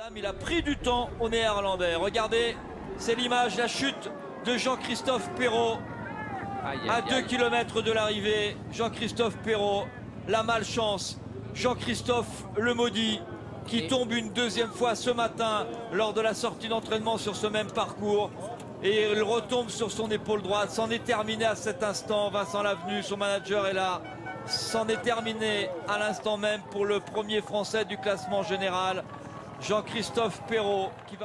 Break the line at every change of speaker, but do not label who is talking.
Il a pris du temps au Néerlandais. Regardez, c'est l'image, la chute de Jean-Christophe Perrault. À 2 km de l'arrivée, Jean-Christophe Perrault, la malchance. Jean-Christophe le maudit, qui tombe une deuxième fois ce matin lors de la sortie d'entraînement sur ce même parcours. Et il retombe sur son épaule droite. C'en est terminé à cet instant. Vincent Lavenu, son manager, est là. C'en est terminé à l'instant même pour le premier Français du classement général, Jean-Christophe Perrault, qui va...